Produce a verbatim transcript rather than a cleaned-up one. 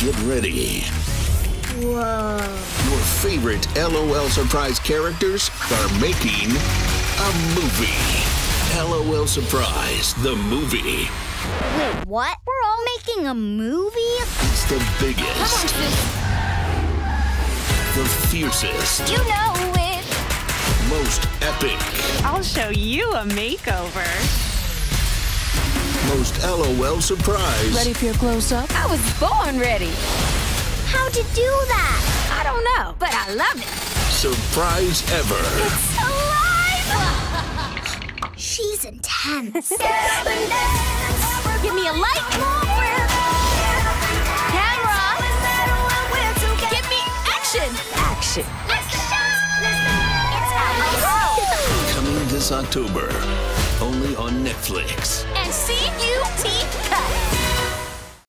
Get ready. Whoa. Your favorite L O L surprise characters are making a movie. L O L Surprise, the movie. Wait, what? We're all making a movie? It's the biggest. Come on, sis. The fiercest. You know it. Most epic. I'll show you a makeover. Most L O L surprise. Ready for your close-up? I was born ready. How'd you do that? I don't know, but I love it. Surprise ever. It's alive! She's intense. Give me a light. Camera. Give me action. Action. Coming this October, only on Netflix. And C U T